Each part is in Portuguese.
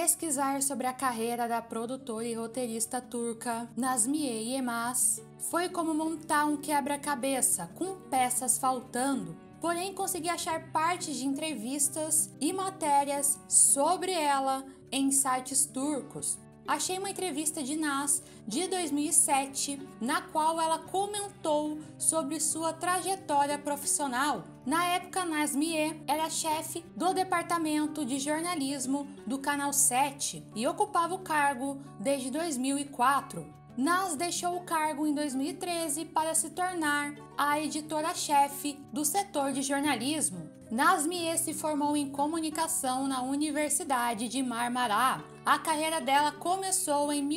Pesquisar sobre a carreira da produtora e roteirista turca Nazmiye Yılmaz foi como montar um quebra-cabeça com peças faltando, porém consegui achar partes de entrevistas e matérias sobre ela em sites turcos. Achei uma entrevista de Naz de 2007, na qual ela comentou sobre sua trajetória profissional. Na época, Nazmiye era chefe do departamento de jornalismo do Canal 7 e ocupava o cargo desde 2004. Naz deixou o cargo em 2013 para se tornar a editora-chefe do setor de jornalismo. Nazmiye se formou em comunicação na Universidade de Marmara. A carreira dela começou em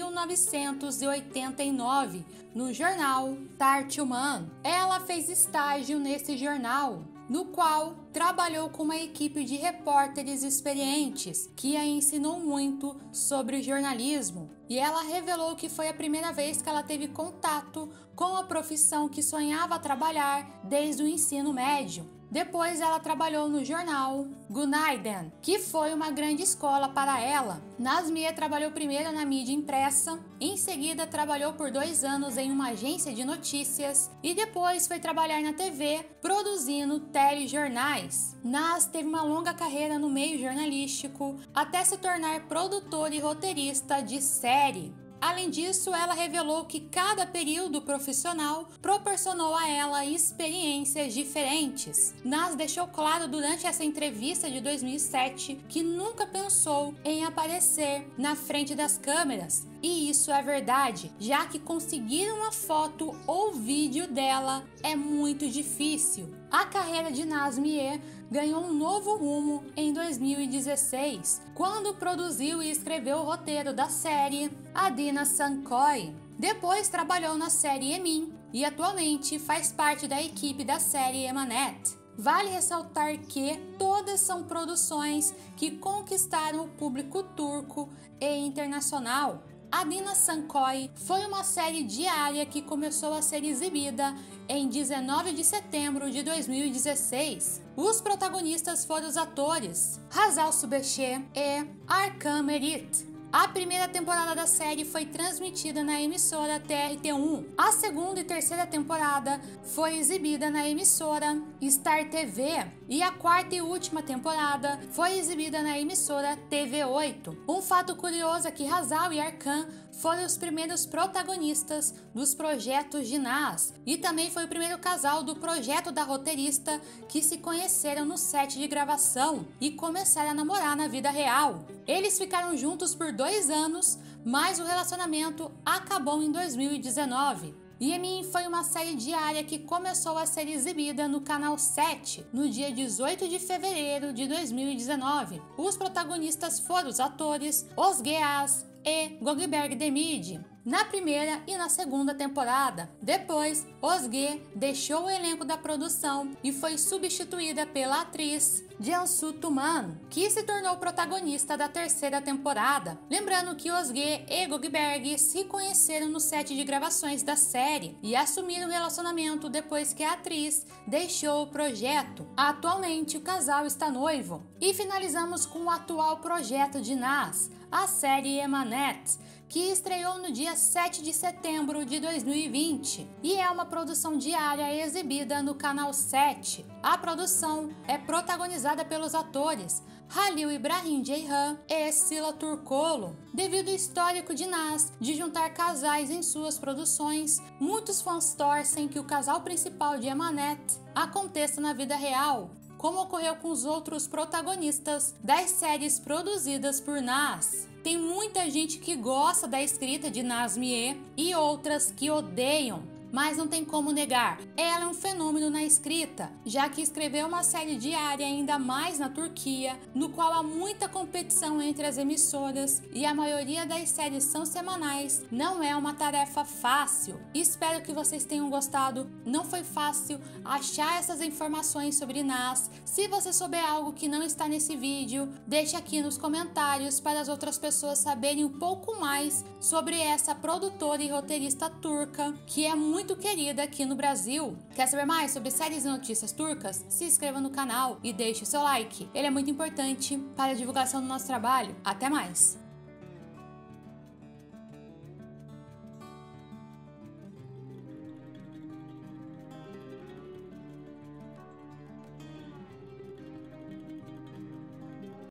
1989 no jornal Tartuman. Ela fez estágio nesse jornal, no qual trabalhou com uma equipe de repórteres experientes que a ensinou muito sobre jornalismo. E ela revelou que foi a primeira vez que ela teve contato com a profissão que sonhava trabalhar desde o ensino médio. Depois ela trabalhou no jornal Günaydın, que foi uma grande escola para ela. Nazmiye trabalhou primeiro na mídia impressa, em seguida trabalhou por 2 anos em uma agência de notícias e depois foi trabalhar na TV produzindo telejornais. Naz teve uma longa carreira no meio jornalístico até se tornar produtora e roteirista de série. Além disso, ela revelou que cada período profissional proporcionou a ela experiências diferentes. Naz deixou claro durante essa entrevista de 2007 que nunca pensou em aparecer na frente das câmeras. E isso é verdade, já que conseguir uma foto ou vídeo dela é muito difícil. A carreira de Nazmiye ganhou um novo rumo em 2016, quando produziu e escreveu o roteiro da série Adina Sankoy. Depois trabalhou na série Emin e atualmente faz parte da equipe da série Emanet. Vale ressaltar que todas são produções que conquistaram o público turco e internacional. Adina Sankoy foi uma série diária que começou a ser exibida em 19 de setembro de 2016. Os protagonistas foram os atores Hazal Subaşı e Arkan Merit. A primeira temporada da série foi transmitida na emissora TRT1. A segunda e terceira temporada foi exibida na emissora Star TV. E a quarta e última temporada foi exibida na emissora TV8. Um fato curioso é que Hazal e Arkan foram os primeiros protagonistas dos projetos de Naz. E também foi o primeiro casal do projeto da roteirista que se conheceram no set de gravação e começaram a namorar na vida real. Eles ficaram juntos por 2 anos, mas o relacionamento acabou em 2019. Yemin foi uma série diária que começou a ser exibida no Canal 7 no dia 18 de fevereiro de 2019. Os protagonistas foram os atores Özge Yaz e Gökberk Demirci na primeira e na segunda temporada. Depois, Özge deixou o elenco da produção e foi substituída pela atriz Cansu Tuman, que se tornou protagonista da terceira temporada. Lembrando que Özge e Gökberk se conheceram no set de gravações da série e assumiram o relacionamento depois que a atriz deixou o projeto. Atualmente, o casal está noivo. E finalizamos com o atual projeto de Naz, a série Emanet, que estreou no dia 7 de setembro de 2020 e é uma produção diária exibida no Canal 7. A produção é protagonizada pelos atores Halil İbrahim Ceyhan e Sıla Türkoğlu. Devido ao histórico de Naz de juntar casais em suas produções, muitos fãs torcem que o casal principal de Emanet aconteça na vida real, como ocorreu com os outros protagonistas das séries produzidas por Naz. Tem muita gente que gosta da escrita de Nazmiye e outras que odeiam, mas não tem como negar. Ela é um fenômeno na escrita, já que escreveu uma série diária ainda mais na Turquia, no qual há muita competição entre as emissoras e a maioria das séries são semanais. Não é uma tarefa fácil. Espero que vocês tenham gostado. Não foi fácil achar essas informações sobre Naz. Se você souber algo que não está nesse vídeo, deixe aqui nos comentários para as outras pessoas saberem um pouco mais sobre essa produtora e roteirista turca, que é muito muito querida aqui no Brasil. Quer saber mais sobre séries e notícias turcas? Se inscreva no canal e deixe o seu like. Ele é muito importante para a divulgação do nosso trabalho. Até mais!